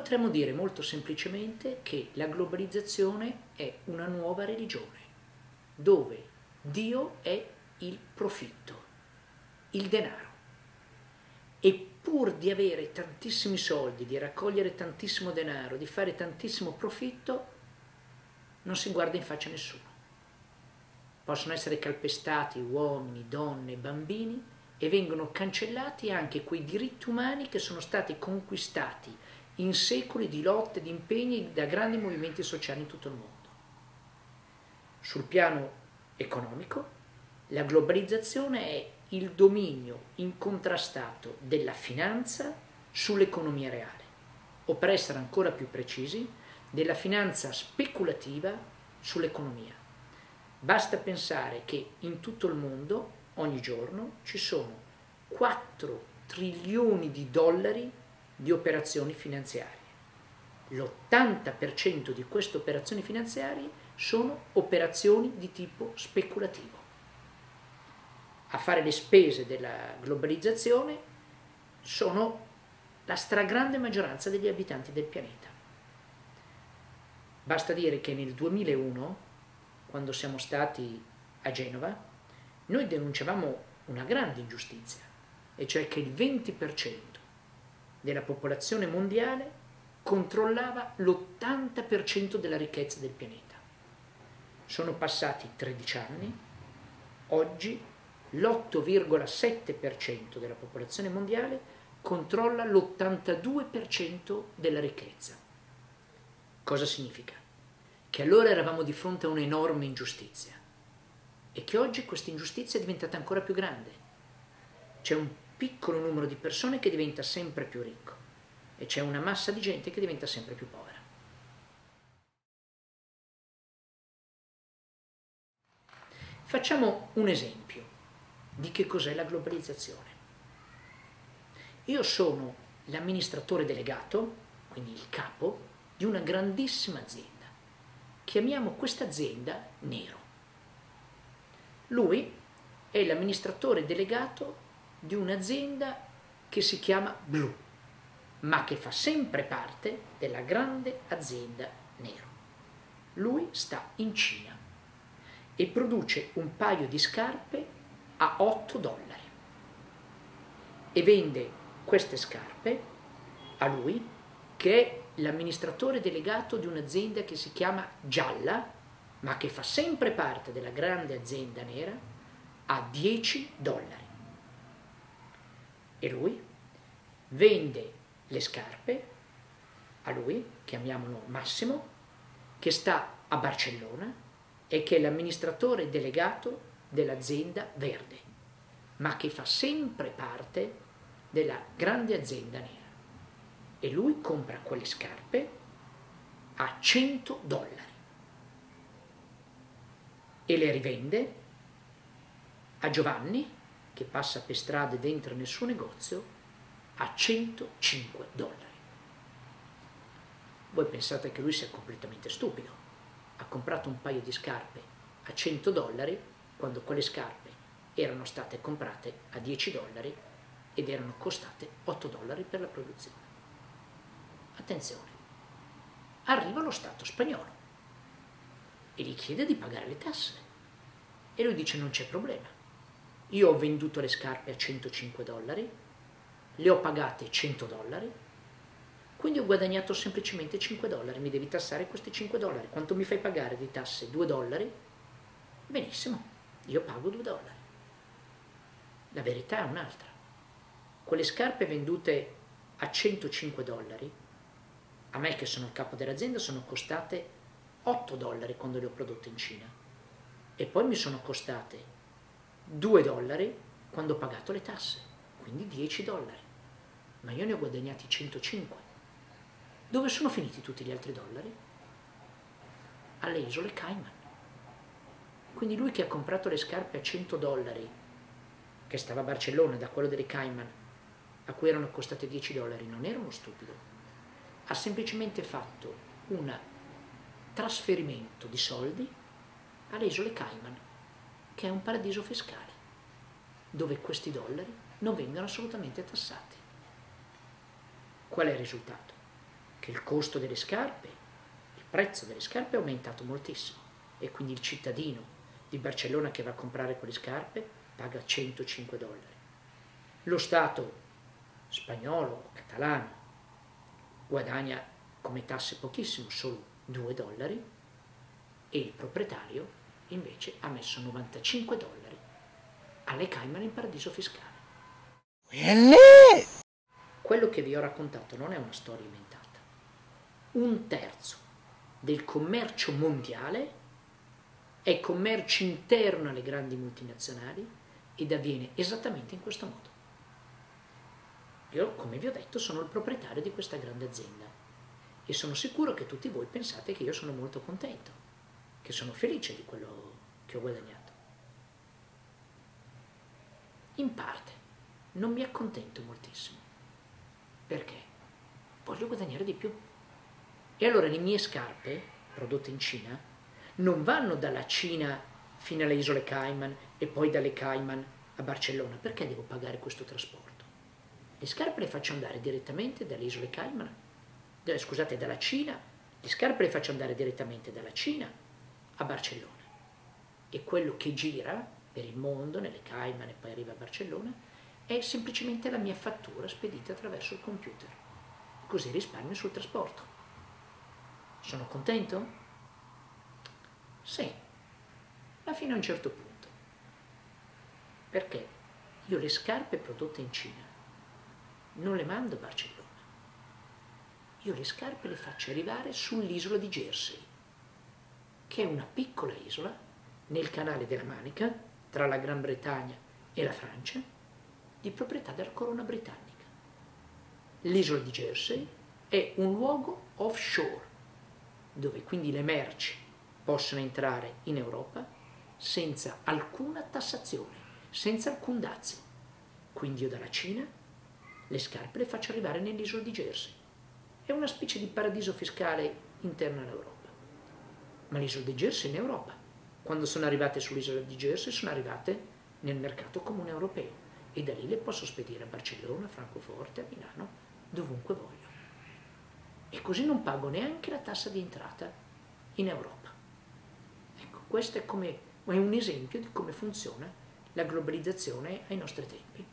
Potremmo dire molto semplicemente che la globalizzazione è una nuova religione, dove Dio è il profitto, il denaro. E pur di avere tantissimi soldi, di raccogliere tantissimo denaro, di fare tantissimo profitto, non si guarda in faccia a nessuno. Possono essere calpestati uomini, donne, bambini e vengono cancellati anche quei diritti umani che sono stati conquistati in secoli di lotte, di impegni da grandi movimenti sociali in tutto il mondo. Sul piano economico, la globalizzazione è il dominio incontrastato della finanza sull'economia reale, o per essere ancora più precisi, della finanza speculativa sull'economia. Basta pensare che in tutto il mondo, ogni giorno, ci sono 4 trilioni di dollari di operazioni finanziarie. L'80% di queste operazioni finanziarie sono operazioni di tipo speculativo. A fare le spese della globalizzazione sono la stragrande maggioranza degli abitanti del pianeta. Basta dire che nel 2001, quando siamo stati a Genova, noi denunciavamo una grande ingiustizia, e cioè che il 20% della popolazione mondiale controllava l'80% della ricchezza del pianeta. Sono passati 13 anni, oggi l'8,7% della popolazione mondiale controlla l'82% della ricchezza. Cosa significa? Che allora eravamo di fronte a un'enorme ingiustizia e che oggi questa ingiustizia è diventata ancora più grande. C'è un piccolo numero di persone che diventa sempre più ricco e c'è una massa di gente che diventa sempre più povera. Facciamo un esempio di che cos'è la globalizzazione. Io sono l'amministratore delegato, quindi il capo, di una grandissima azienda. Chiamiamo questa azienda Nero. Lui è l'amministratore delegato di un'azienda che si chiama Blu, ma che fa sempre parte della grande azienda Nero. Lui sta in Cina e produce un paio di scarpe a $8 e vende queste scarpe a lui, che è l'amministratore delegato di un'azienda che si chiama Gialla, ma che fa sempre parte della grande azienda nera, a $10. E lui vende le scarpe a lui, chiamiamolo Massimo, che sta a Barcellona e che è l'amministratore delegato dell'azienda Verde, ma che fa sempre parte della grande azienda nera. E lui compra quelle scarpe a $100 e le rivende a Giovanni, che passa per strada ed entra nel suo negozio, a $105. Voi pensate che lui sia completamente stupido. Ha comprato un paio di scarpe a $100 quando quelle scarpe erano state comprate a $10 ed erano costate $8 per la produzione. Attenzione, arriva lo Stato spagnolo e gli chiede di pagare le tasse e lui dice: non c'è problema, io ho venduto le scarpe a $105, le ho pagate $100, quindi ho guadagnato semplicemente $5, mi devi tassare questi $5, quanto mi fai pagare di tasse? $2? Benissimo, io pago $2. La verità è un'altra. Quelle scarpe vendute a $105, a me che sono il capo dell'azienda, sono costate $8 quando le ho prodotte in Cina e poi mi sono costate $2 quando ho pagato le tasse, quindi $10, ma io ne ho guadagnati 105. Dove sono finiti tutti gli altri dollari? Alle isole Cayman. Quindi lui che ha comprato le scarpe a $100, che stava a Barcellona, da quello delle Cayman, a cui erano costate $10, non era uno stupido. Ha semplicemente fatto un trasferimento di soldi alle isole Cayman, che è un paradiso fiscale, dove questi dollari non vengono assolutamente tassati. Qual è il risultato? che il costo delle scarpe, il prezzo delle scarpe è aumentato moltissimo e quindi il cittadino di Barcellona che va a comprare quelle scarpe paga 105 dollari. Lo Stato spagnolo o catalano guadagna come tasse pochissimo, solo 2 dollari, e il proprietario invece ha messo 95 dollari alle Cayman in paradiso fiscale. Quello che vi ho raccontato non è una storia inventata. 1/3 del commercio mondiale è commercio interno alle grandi multinazionali ed avviene esattamente in questo modo. Io, come vi ho detto, sono il proprietario di questa grande azienda e sono sicuro che tutti voi pensate che io sono molto contento, che sono felice di quello che ho guadagnato. In parte non mi accontento moltissimo. Perché? Voglio guadagnare di più. E allora le mie scarpe, prodotte in Cina, non vanno dalla Cina fino alle isole Cayman e poi dalle Cayman a Barcellona. Perché devo pagare questo trasporto? Le scarpe le faccio andare direttamente dalle isole Cayman, dalla Cina, le scarpe le faccio andare direttamente dalla Cina a Barcellona. E quello che gira per il mondo, nelle Cayman e poi arriva a Barcellona, è semplicemente la mia fattura spedita attraverso il computer. Così risparmio sul trasporto. Sono contento? Sì, ma fino a un certo punto. Perché io le scarpe prodotte in Cina non le mando a Barcellona. Io le scarpe le faccio arrivare sull'isola di Jersey, che è una piccola isola nel canale della Manica, tra la Gran Bretagna e la Francia, di proprietà della corona britannica. L'isola di Jersey è un luogo offshore, dove quindi le merci possono entrare in Europa senza alcuna tassazione, senza alcun dazio. Quindi io dalla Cina le scarpe le faccio arrivare nell'isola di Jersey. È una specie di paradiso fiscale interno all'Europa. Ma l'isola di Jersey è in Europa. Quando sono arrivate sull'isola di Jersey sono arrivate nel mercato comune europeo e da lì le posso spedire a Barcellona, a Francoforte, a Milano, dovunque voglio. E così non pago neanche la tassa di entrata in Europa. Ecco, questo è un esempio di come funziona la globalizzazione ai nostri tempi.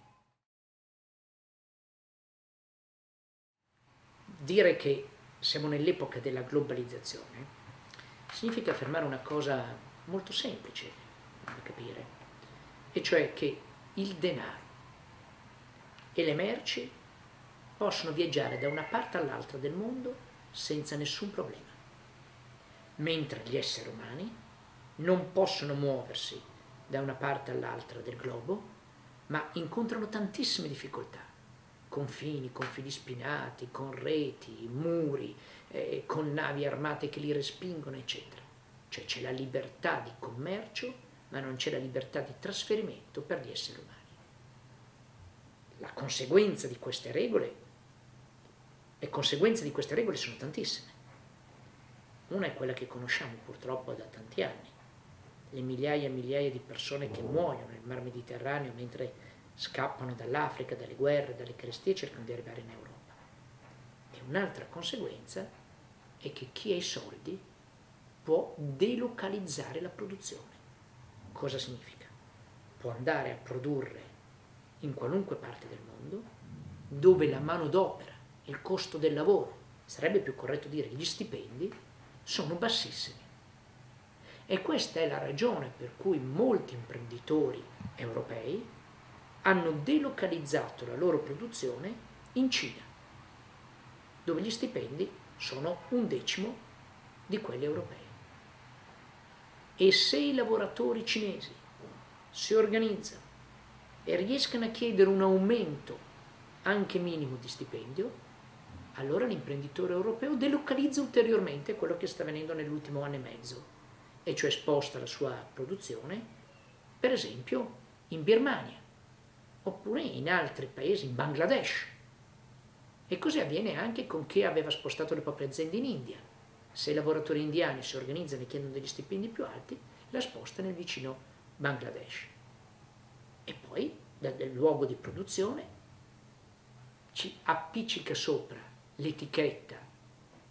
Dire che siamo nell'epoca della globalizzazione significa affermare una cosa molto semplice da capire, e cioè che il denaro e le merci possono viaggiare da una parte all'altra del mondo senza nessun problema, mentre gli esseri umani non possono muoversi da una parte all'altra del globo, ma incontrano tantissime difficoltà. Confini spinati, con reti, muri, con navi armate che li respingono, eccetera. Cioè c'è la libertà di commercio, ma non c'è la libertà di trasferimento per gli esseri umani. La conseguenza di queste regole, le conseguenze di queste regole sono tantissime. Una è quella che conosciamo purtroppo da tanti anni, le migliaia e migliaia di persone che muoiono nel Mar Mediterraneo mentre scappano dall'Africa, dalle guerre, dalle carestie e cercano di arrivare in Europa. E un'altra conseguenza è che chi ha i soldi può delocalizzare la produzione. Cosa significa? Può andare a produrre in qualunque parte del mondo dove la manodopera, il costo del lavoro, sarebbe più corretto dire gli stipendi, sono bassissimi. E questa è la ragione per cui molti imprenditori europei hanno delocalizzato la loro produzione in Cina, dove gli stipendi sono 1/10 di quelli europei. E se i lavoratori cinesi si organizzano e riescano a chiedere un aumento anche minimo di stipendio, allora l'imprenditore europeo delocalizza ulteriormente quello che sta avvenendo nell'ultimo anno e mezzo, e cioè sposta la sua produzione, per esempio, in Birmania, oppure in altri paesi, in Bangladesh. E così avviene anche con chi aveva spostato le proprie aziende in India. Se i lavoratori indiani si organizzano e chiedono degli stipendi più alti, la sposta nel vicino Bangladesh. E poi, dal luogo di produzione, ci appiccica sopra l'etichetta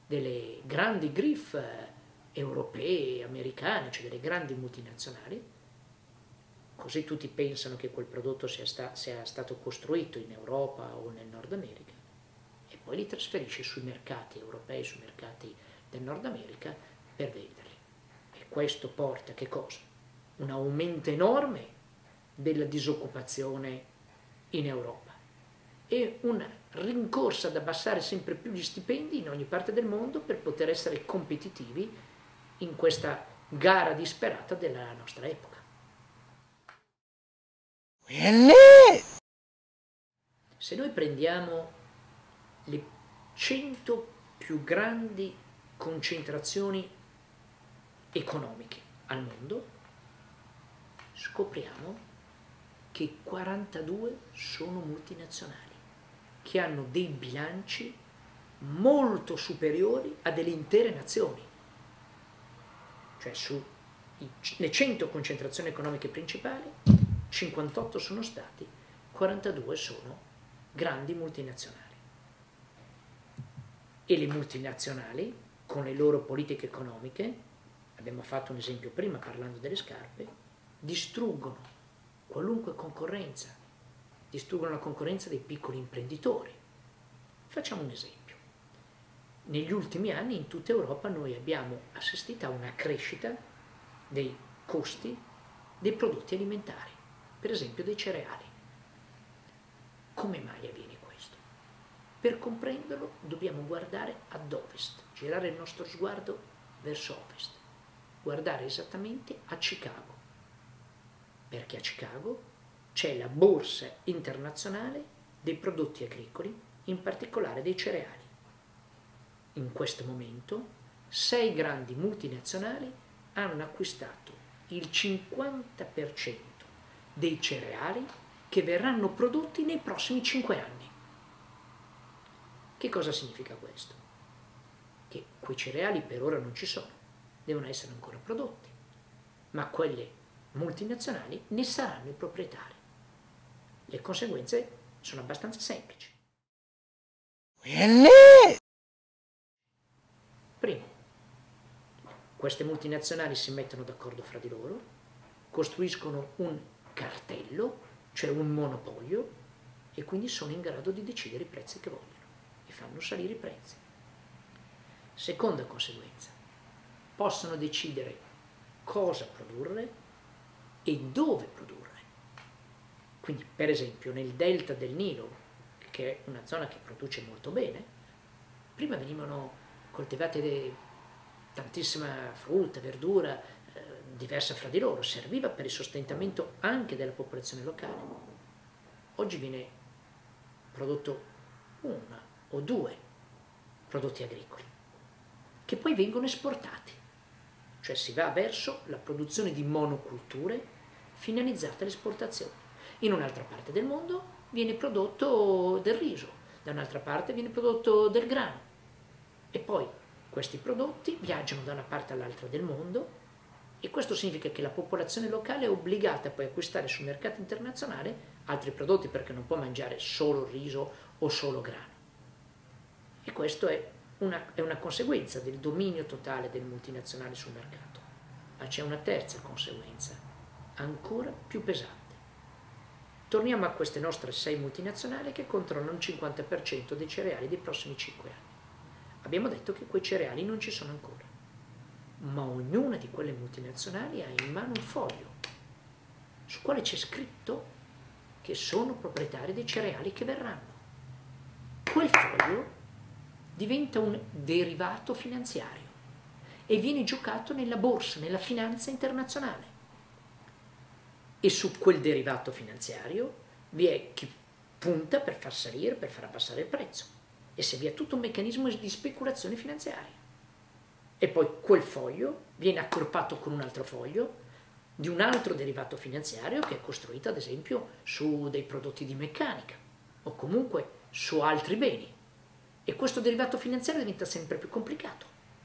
delle grandi griffe europee, americane, cioè delle grandi multinazionali, così tutti pensano che quel prodotto sia stato costruito in Europa o nel Nord America, e poi li trasferisce sui mercati europei, sui mercati del Nord America per venderli. E questo porta a che cosa? Un aumento enorme della disoccupazione in Europa e una rincorsa ad abbassare sempre più gli stipendi in ogni parte del mondo per poter essere competitivi in questa gara disperata della nostra epoca. Se noi prendiamo le 100 più grandi concentrazioni economiche al mondo, scopriamo che 42 sono multinazionali, che hanno dei bilanci molto superiori a delle intere nazioni. Cioè sulle 100 concentrazioni economiche principali, 58 sono stati, 42 sono grandi multinazionali. E le multinazionali, con le loro politiche economiche, abbiamo fatto un esempio prima parlando delle scarpe, distruggono qualunque concorrenza, distruggono la concorrenza dei piccoli imprenditori. Facciamo un esempio. Negli ultimi anni in tutta Europa noi abbiamo assistito a una crescita dei costi dei prodotti alimentari, per esempio dei cereali. Come mai avviene questo? Per comprenderlo dobbiamo guardare ad ovest, girare il nostro sguardo verso ovest, guardare esattamente a Chicago, perché a Chicago c'è la borsa internazionale dei prodotti agricoli, in particolare dei cereali. In questo momento 6 grandi multinazionali hanno acquistato il 50% dei cereali che verranno prodotti nei prossimi 5 anni. Che cosa significa questo? Che quei cereali per ora non ci sono, devono essere ancora prodotti, ma quelle multinazionali ne saranno i proprietari. Le conseguenze sono abbastanza semplici. Primo, queste multinazionali si mettono d'accordo fra di loro, costruiscono un cartello, cioè un monopolio, e quindi sono in grado di decidere i prezzi che vogliono e fanno salire i prezzi. Seconda conseguenza, possono decidere cosa produrre e dove produrre. Quindi, per esempio, nel delta del Nilo, che è una zona che produce molto bene, prima venivano coltivate tantissima frutta, verdura, diversa fra di loro, serviva per il sostentamento anche della popolazione locale. Oggi viene prodotto 1 o 2 prodotti agricoli, che poi vengono esportati, cioè si va verso la produzione di monoculture finalizzate all'esportazione. In un'altra parte del mondo viene prodotto del riso, da un'altra parte viene prodotto del grano, e poi questi prodotti viaggiano da una parte all'altra del mondo, e questo significa che la popolazione locale è obbligata poi a acquistare sul mercato internazionale altri prodotti, perché non può mangiare solo riso o solo grano. E questo è una conseguenza del dominio totale delle multinazionali sul mercato. Ma c'è una terza conseguenza, ancora più pesante. Torniamo a queste nostre 6 multinazionali che controllano il 50% dei cereali dei prossimi 5 anni. Abbiamo detto che quei cereali non ci sono ancora, ma ognuna di quelle multinazionali ha in mano un foglio sul quale c'è scritto che sono proprietari dei cereali che verranno. Quel foglio diventa un derivato finanziario e viene giocato nella borsa, nella finanza internazionale. E su quel derivato finanziario vi è chi punta per far salire, per far abbassare il prezzo. E se vi è tutto un meccanismo di speculazione finanziaria. E poi quel foglio viene accorpato con un altro foglio di un altro derivato finanziario che è costruito ad esempio su dei prodotti di meccanica o comunque su altri beni. E questo derivato finanziario diventa sempre più complicato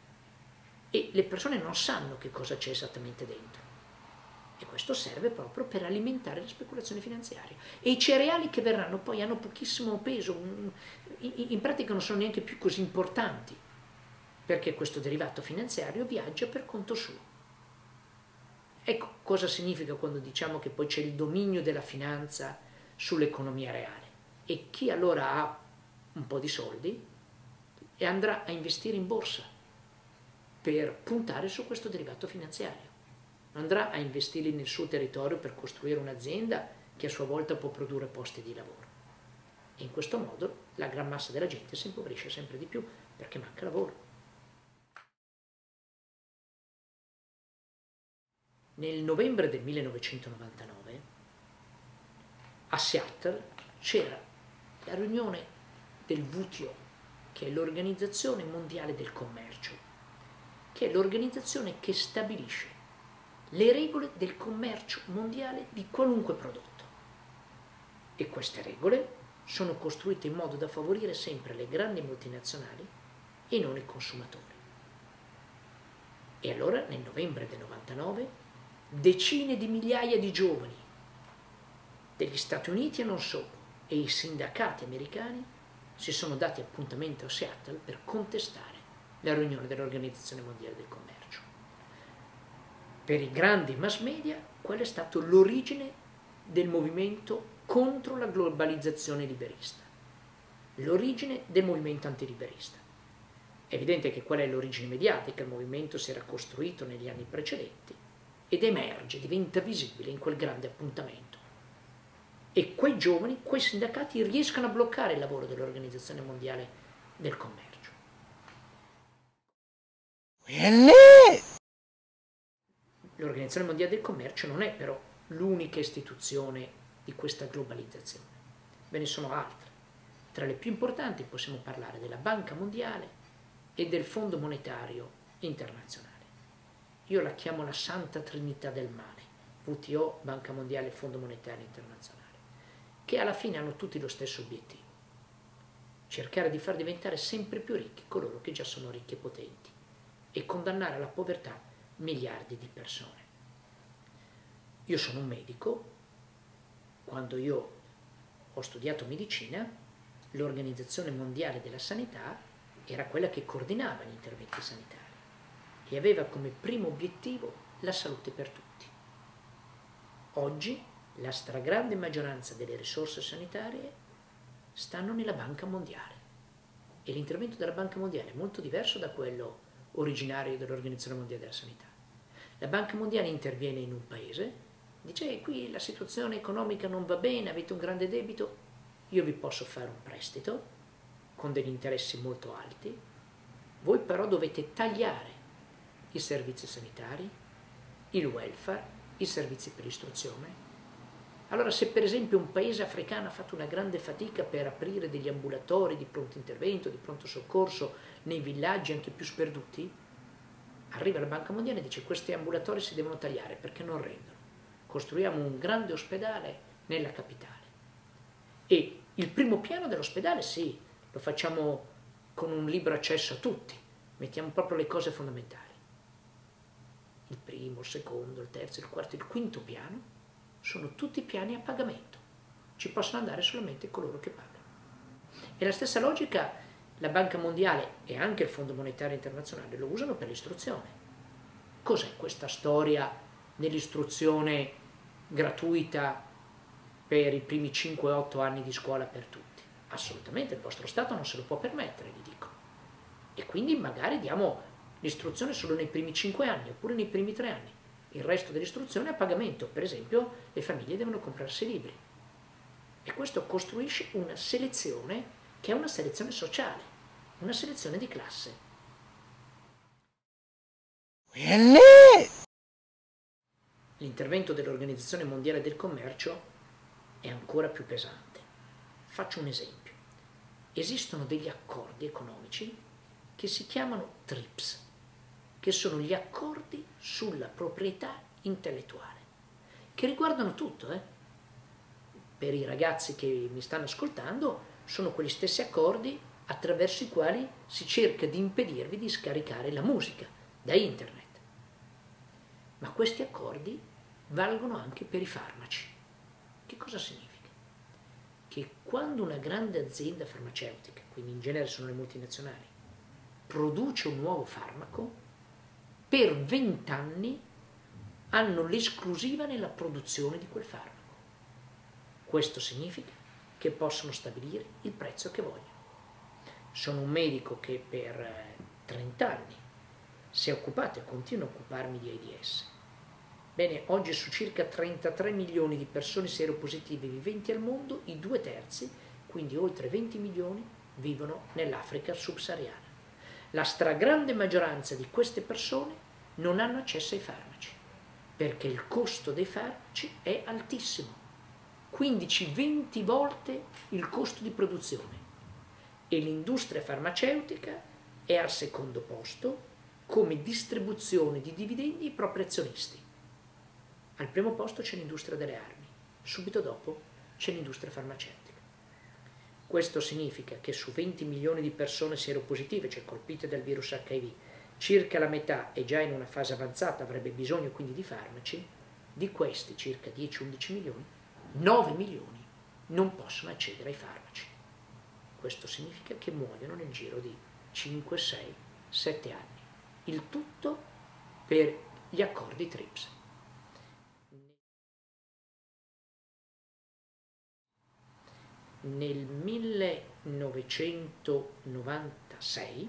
e le persone non sanno che cosa c'è esattamente dentro. E questo serve proprio per alimentare la speculazione finanziaria. E i cereali che verranno poi hanno pochissimo peso, in pratica non sono neanche più così importanti. perché questo derivato finanziario viaggia per conto suo. Ecco cosa significa quando diciamo che poi c'è il dominio della finanza sull'economia reale. E chi allora ha un po' di soldi e andrà a investire in borsa per puntare su questo derivato finanziario. Andrà a investirli nel suo territorio per costruire un'azienda che a sua volta può produrre posti di lavoro. E in questo modo la gran massa della gente si impoverisce sempre di più perché manca lavoro. Nel novembre del 1999 a Seattle c'era la riunione del WTO, che è l'Organizzazione Mondiale del Commercio, che è l'organizzazione che stabilisce le regole del commercio mondiale di qualunque prodotto. E queste regole sono costruite in modo da favorire sempre le grandi multinazionali e non i consumatori. E allora nel novembre del 99 decine di migliaia di giovani degli Stati Uniti e non solo, e i sindacati americani si sono dati appuntamento a Seattle per contestare la riunione dell'Organizzazione Mondiale del Commercio. Per i grandi mass media, quella è stata l'origine del movimento contro la globalizzazione liberista, l'origine del movimento antiliberista. È evidente che qual è l'origine mediatica, il movimento si era costruito negli anni precedenti ed emerge, diventa visibile in quel grande appuntamento. E quei giovani, quei sindacati riescono a bloccare il lavoro dell'Organizzazione Mondiale del Commercio. L'Organizzazione Mondiale del Commercio non è però l'unica istituzione di questa globalizzazione. Ve ne sono altre. Tra le più importanti possiamo parlare della Banca Mondiale e del Fondo Monetario Internazionale. Io la chiamo la Santa Trinità del Male, WTO, Banca Mondiale e Fondo Monetario Internazionale, che alla fine hanno tutti lo stesso obiettivo: cercare di far diventare sempre più ricchi coloro che già sono ricchi e potenti e condannare alla povertà miliardi di persone. Io sono un medico, quando io ho studiato medicina, l'Organizzazione Mondiale della Sanità era quella che coordinava gli interventi sanitari e aveva come primo obiettivo la salute per tutti. Oggi la stragrande maggioranza delle risorse sanitarie stanno nella Banca Mondiale e l'intervento della Banca Mondiale è molto diverso da quello originario dell'Organizzazione Mondiale della Sanità. La Banca Mondiale interviene in un paese, dice: qui la situazione economica non va bene, avete un grande debito, io vi posso fare un prestito con degli interessi molto alti, voi però dovete tagliare i servizi sanitari, il welfare, i servizi per l'istruzione. Allora, se per esempio un paese africano ha fatto una grande fatica per aprire degli ambulatori di pronto intervento, di pronto soccorso nei villaggi anche più sperduti, arriva la Banca Mondiale e dice: questi ambulatori si devono tagliare perché non rendono. Costruiamo un grande ospedale nella capitale. E il primo piano dell'ospedale, sì, lo facciamo con un libero accesso a tutti, mettiamo proprio le cose fondamentali. Il primo, il secondo, il terzo, il quarto, il quinto piano sono tutti piani a pagamento. Ci possono andare solamente coloro che pagano. E la stessa logica la Banca Mondiale e anche il Fondo Monetario Internazionale lo usano per l'istruzione. Cos'è questa storia dell'istruzione gratuita per i primi 5-8 anni di scuola per tutti? Assolutamente, il vostro Stato non se lo può permettere, gli dico. E quindi magari diamo l'istruzione solo nei primi 5 anni oppure nei primi 3 anni. Il resto dell'istruzione è a pagamento. Per esempio, le famiglie devono comprarsi libri. E questo costruisce una selezione che è una selezione sociale, una selezione di classe. L'intervento dell'Organizzazione Mondiale del Commercio è ancora più pesante. Faccio un esempio. Esistono degli accordi economici che si chiamano TRIPS, che sono gli accordi sulla proprietà intellettuale, che riguardano tutto. Per i ragazzi che mi stanno ascoltando, sono quegli stessi accordi attraverso i quali si cerca di impedirvi di scaricare la musica da internet. Ma questi accordi valgono anche per i farmaci. Che cosa significa? Che quando una grande azienda farmaceutica, quindi in genere sono le multinazionali, produce un nuovo farmaco, per 20 anni hanno l'esclusiva nella produzione di quel farmaco. Questo significa che possono stabilire il prezzo che vogliono. Sono un medico che per 30 anni si è occupato e continua a occuparmi di AIDS. Bene, oggi su circa 33 milioni di persone seropositive viventi al mondo, i 2/3, quindi oltre 20 milioni, vivono nell'Africa subsahariana. La stragrande maggioranza di queste persone non hanno accesso ai farmaci, perché il costo dei farmaci è altissimo, 15-20 volte il costo di produzione, e l'industria farmaceutica è al secondo posto come distribuzione di dividendi ai propri azionisti. Al primo posto c'è l'industria delle armi, subito dopo c'è l'industria farmaceutica. Questo significa che su 20 milioni di persone seropositive, cioè colpite dal virus HIV, circa la metà è già in una fase avanzata, avrebbe bisogno quindi di farmaci. Di questi circa 10-11 milioni, 9 milioni non possono accedere ai farmaci. Questo significa che muoiono nel giro di 5, 6, 7 anni. Il tutto per gli accordi TRIPS. Nel 1996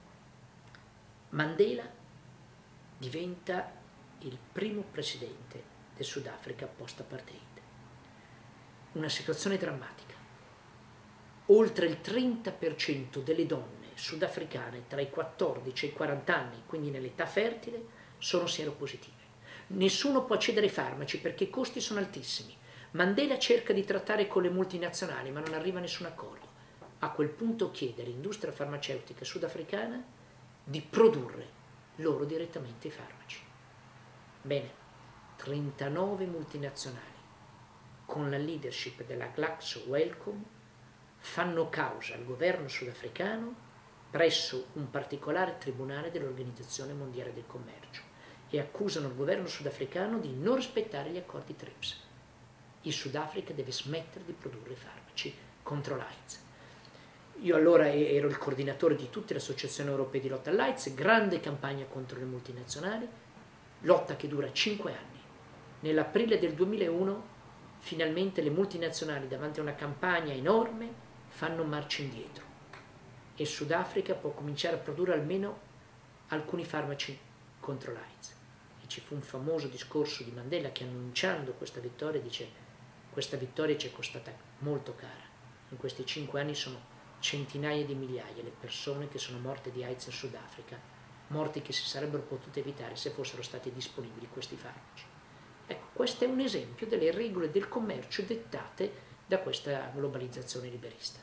Mandela diventa il primo presidente del Sudafrica post-apartheid. Una situazione drammatica. Oltre il 30% delle donne sudafricane tra i 14 e i 40 anni, quindi nell'età fertile, sono seropositive. Nessuno può accedere ai farmaci perché i costi sono altissimi. Mandela cerca di trattare con le multinazionali, ma non arriva a nessun accordo. A quel punto chiede all'industria farmaceutica sudafricana di produrre loro direttamente i farmaci. Bene, 39 multinazionali, con la leadership della Glaxo Wellcome, fanno causa al governo sudafricano presso un particolare tribunale dell'Organizzazione Mondiale del Commercio e accusano il governo sudafricano di non rispettare gli accordi TRIPS. Il Sudafrica deve smettere di produrre farmaci contro l'AIDS. Io allora ero il coordinatore di tutte le associazioni europee di lotta all'AIDS, grande campagna contro le multinazionali, lotta che dura 5 anni. Nell'aprile del 2001 finalmente le multinazionali, davanti a una campagna enorme, fanno marcia indietro e il Sudafrica può cominciare a produrre almeno alcuni farmaci contro l'AIDS. E ci fu un famoso discorso di Mandela che, annunciando questa vittoria, dice: questa vittoria ci è costata molto cara. In questi 5 anni sono centinaia di migliaia le persone che sono morte di AIDS in Sudafrica, morti che si sarebbero potute evitare se fossero stati disponibili questi farmaci. Ecco, questo è un esempio delle regole del commercio dettate da questa globalizzazione liberista.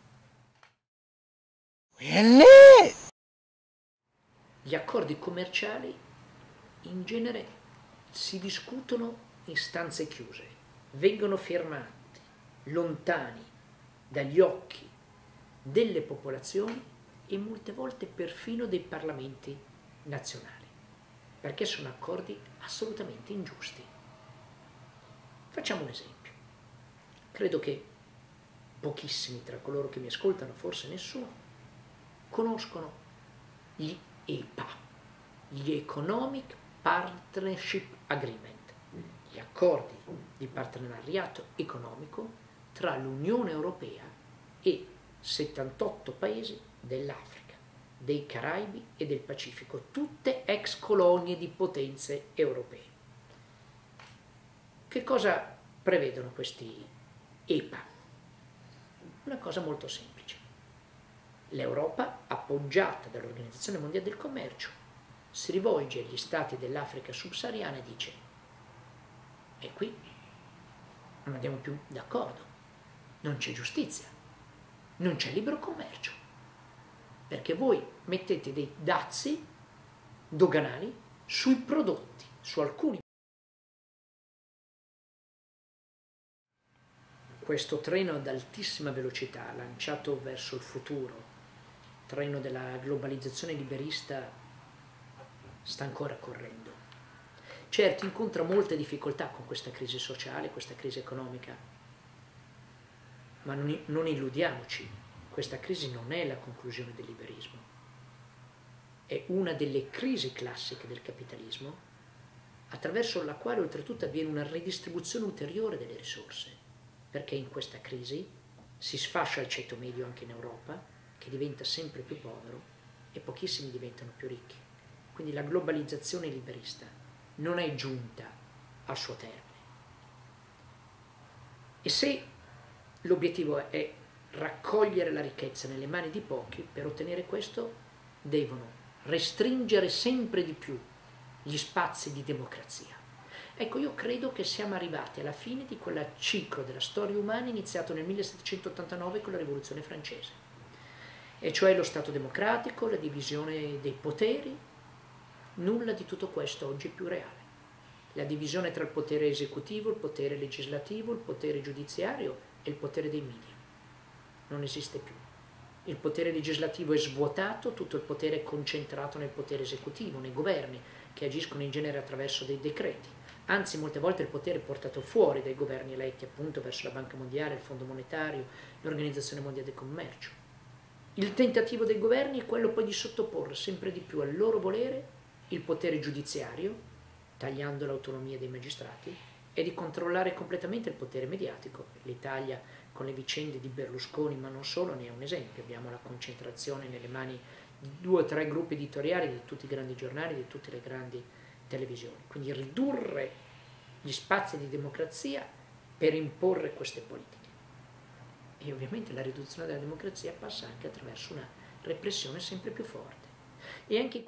Gli accordi commerciali in genere si discutono in stanze chiuse, vengono firmati lontani dagli occhi delle popolazioni e molte volte perfino dei parlamenti nazionali, perché sono accordi assolutamente ingiusti. Facciamo un esempio. Credo che pochissimi tra coloro che mi ascoltano, forse nessuno, conoscono gli EPA, gli Economic Partnership Agreement, gli accordi di partenariato economico tra l'Unione Europea e 78 paesi dell'Africa, dei Caraibi e del Pacifico, tutte ex colonie di potenze europee. Che cosa prevedono questi EPA? Una cosa molto semplice. L'Europa, appoggiata dall'Organizzazione Mondiale del Commercio, si rivolge agli stati dell'Africa subsahariana e dice: e qui non andiamo più d'accordo, non c'è giustizia, non c'è libero commercio, perché voi mettete dei dazi doganali sui prodotti, su alcuni. Questo treno ad altissima velocità, lanciato verso il futuro, treno della globalizzazione liberista, sta ancora correndo. Certo, incontra molte difficoltà con questa crisi sociale, questa crisi economica, ma non illudiamoci, questa crisi non è la conclusione del liberismo. è una delle crisi classiche del capitalismo, attraverso la quale oltretutto avviene una ridistribuzione ulteriore delle risorse, perché in questa crisi si sfascia il ceto medio anche in Europa, che diventa sempre più povero e pochissimi diventano più ricchi. Quindi la globalizzazione liberista non è giunta al suo termine. E se l'obiettivo è raccogliere la ricchezza nelle mani di pochi, per ottenere questo devono restringere sempre di più gli spazi di democrazia. Ecco, io credo che siamo arrivati alla fine di quel ciclo della storia umana iniziato nel 1789 con la Rivoluzione francese, e cioè lo Stato democratico, la divisione dei poteri. Nulla di tutto questo oggi è più reale. La divisione tra il potere esecutivo, il potere legislativo, il potere giudiziario e il potere dei media non esiste più. Il potere legislativo è svuotato, tutto il potere è concentrato nel potere esecutivo, nei governi, che agiscono in genere attraverso dei decreti. Anzi, molte volte il potere è portato fuori dai governi eletti, appunto verso la Banca Mondiale, il Fondo Monetario, l'Organizzazione Mondiale del Commercio. Il tentativo dei governi è quello poi di sottoporre sempre di più al loro volere il potere giudiziario, tagliando l'autonomia dei magistrati, e di controllare completamente il potere mediatico. L'Italia, con le vicende di Berlusconi, ma non solo, ne è un esempio. Abbiamo la concentrazione nelle mani di 2 o 3 gruppi editoriali di tutti i grandi giornali, di tutte le grandi televisioni. Quindi ridurre gli spazi di democrazia per imporre queste politiche. E ovviamente la riduzione della democrazia passa anche attraverso una repressione sempre più forte. E anche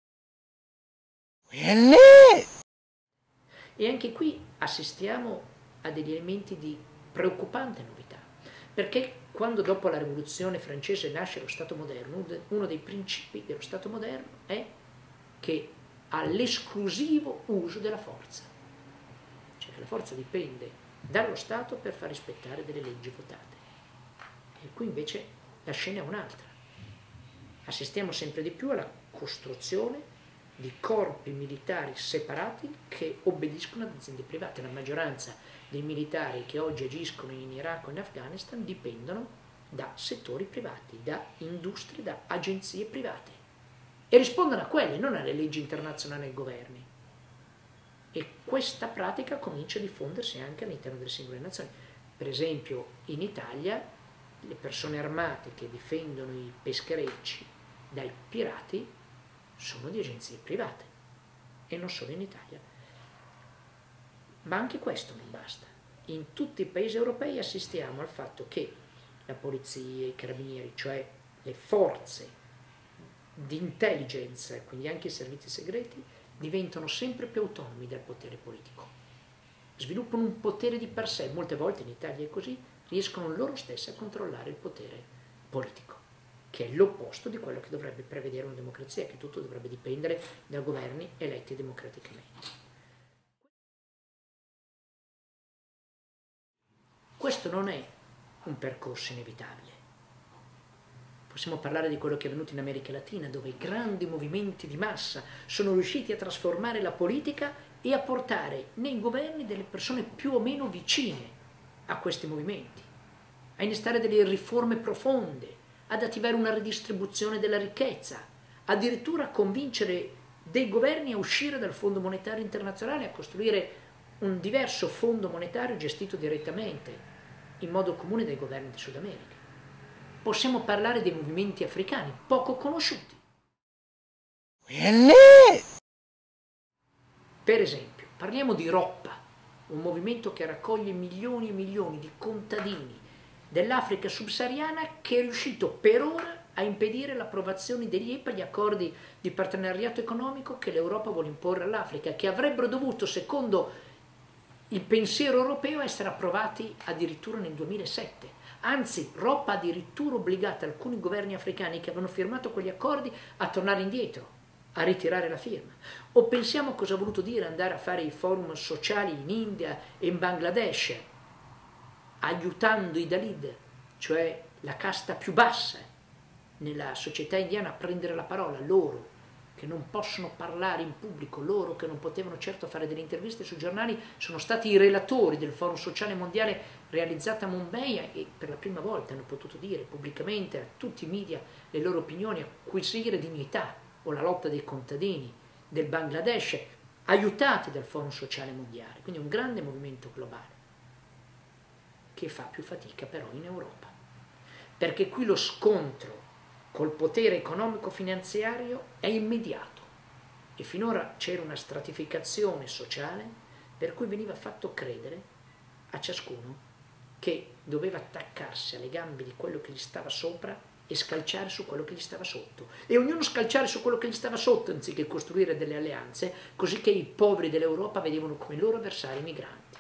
qui assistiamo a degli elementi di preoccupante novità, perché quando dopo la Rivoluzione francese nasce lo Stato moderno, uno dei principi dello Stato moderno è che ha l'esclusivo uso della forza, cioè che la forza dipende dallo Stato per far rispettare delle leggi votate. E qui invece la scena è un'altra. Assistiamo sempre di più alla costruzione di corpi militari separati che obbediscono ad aziende private. La maggioranza dei militari che oggi agiscono in Iraq o in Afghanistan dipendono da settori privati, da industrie, da agenzie private, e rispondono a quelle, non alle leggi internazionali e ai governi. E questa pratica comincia a diffondersi anche all'interno delle singole nazioni. Per esempio in Italia le persone armate che difendono i pescherecci dai pirati sono di agenzie private, e non solo in Italia. Ma anche questo non basta. In tutti i paesi europei assistiamo al fatto che la polizia, i carabinieri, cioè le forze di intelligence, quindi anche i servizi segreti, diventano sempre più autonomi dal potere politico. Sviluppano un potere di per sé, molte volte in Italia è così, riescono loro stessi a controllare il potere politico, che è l'opposto di quello che dovrebbe prevedere una democrazia, che tutto dovrebbe dipendere da governi eletti democraticamente. Questo non è un percorso inevitabile. Possiamo parlare di quello che è avvenuto in America Latina, dove i grandi movimenti di massa sono riusciti a trasformare la politica e a portare nei governi delle persone più o meno vicine a questi movimenti, a innestare delle riforme profonde, ad attivare una ridistribuzione della ricchezza, addirittura a convincere dei governi a uscire dal Fondo Monetario Internazionale, a costruire un diverso fondo monetario gestito direttamente in modo comune dai governi del Sud America. Possiamo parlare dei movimenti africani, poco conosciuti. Per esempio, parliamo di Roppa, un movimento che raccoglie milioni e milioni di contadini dell'Africa subsahariana, che è riuscito per ora a impedire l'approvazione degli EPA, gli accordi di partenariato economico che l'Europa vuole imporre all'Africa, che avrebbero dovuto, secondo il pensiero europeo, essere approvati addirittura nel 2007. Anzi, Roppa ha addirittura obbligato alcuni governi africani che avevano firmato quegli accordi a tornare indietro, a ritirare la firma. O pensiamo a cosa ha voluto dire andare a fare i forum sociali in India e in Bangladesh, aiutando i Dalit, cioè la casta più bassa nella società indiana, a prendere la parola, loro che non possono parlare in pubblico, loro che non potevano certo fare delle interviste sui giornali, sono stati i relatori del Forum Sociale Mondiale realizzato a Mumbai, e per la prima volta hanno potuto dire pubblicamente a tutti i media le loro opinioni, acquisire dignità o la lotta dei contadini del Bangladesh, aiutati dal Forum Sociale Mondiale, quindi un grande movimento globale, che fa più fatica però in Europa, perché qui lo scontro col potere economico-finanziario è immediato e finora c'era una stratificazione sociale per cui veniva fatto credere a ciascuno che doveva attaccarsi alle gambe di quello che gli stava sopra e scalciare su quello che gli stava sotto, e ognuno scalciare su quello che gli stava sotto anziché costruire delle alleanze, così che i poveri dell'Europa vedevano come loro avversari i migranti.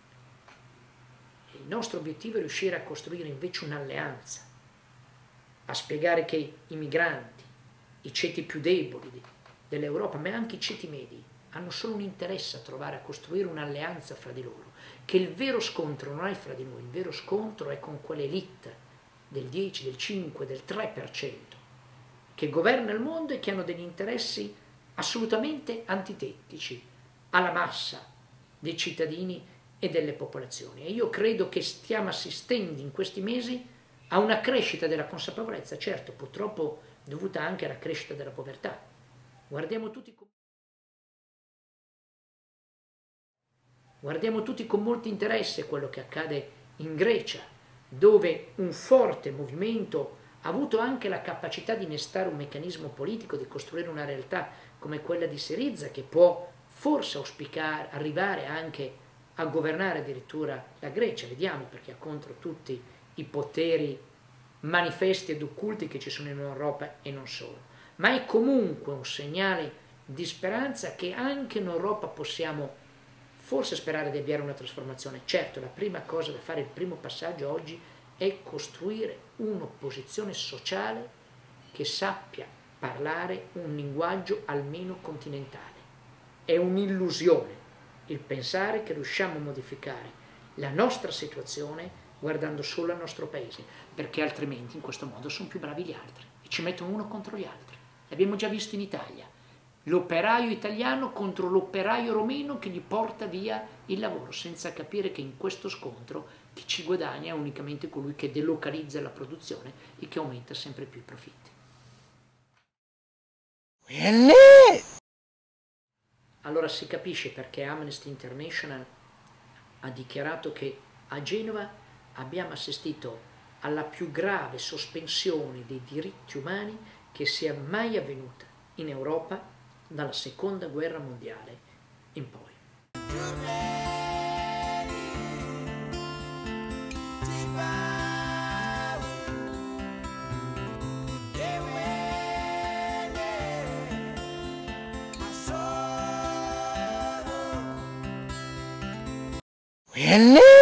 Il nostro obiettivo è riuscire a costruire invece un'alleanza, a spiegare che i migranti, i ceti più deboli dell'Europa, ma anche i ceti medi, hanno solo un interesse a trovare, a costruire un'alleanza fra di loro, che il vero scontro non è fra di noi, il vero scontro è con quell'elite del 10, del 5, del 3% che governa il mondo e che hanno degli interessi assolutamente antitetici alla massa dei cittadini e delle popolazioni. E io credo che stiamo assistendo in questi mesi a una crescita della consapevolezza, certo, purtroppo dovuta anche alla crescita della povertà. Guardiamo tutti con molto interesse quello che accade in Grecia, dove un forte movimento ha avuto anche la capacità di innestare un meccanismo politico, di costruire una realtà come quella di Syriza, che può forse auspicare, arrivare anche a governare addirittura la Grecia. Vediamo, perché ha contro tutti i poteri manifesti ed occulti che ci sono in Europa e non solo. Ma è comunque un segnale di speranza che anche in Europa possiamo forse sperare di avviare una trasformazione. Certo, la prima cosa da fare, il primo passaggio oggi, è costruire un'opposizione sociale che sappia parlare un linguaggio almeno continentale. È un'illusione il pensare che riusciamo a modificare la nostra situazione guardando solo al nostro paese, perché altrimenti in questo modo sono più bravi gli altri e ci mettono uno contro gli altri. L'abbiamo già visto in Italia. L'operaio italiano contro l'operaio romeno che gli porta via il lavoro, senza capire che in questo scontro chi ci guadagna è unicamente colui che delocalizza la produzione e che aumenta sempre più i profitti. Allora si capisce perché Amnesty International ha dichiarato che a Genova abbiamo assistito alla più grave sospensione dei diritti umani che sia mai avvenuta in Europa dalla seconda guerra mondiale in poi. Really?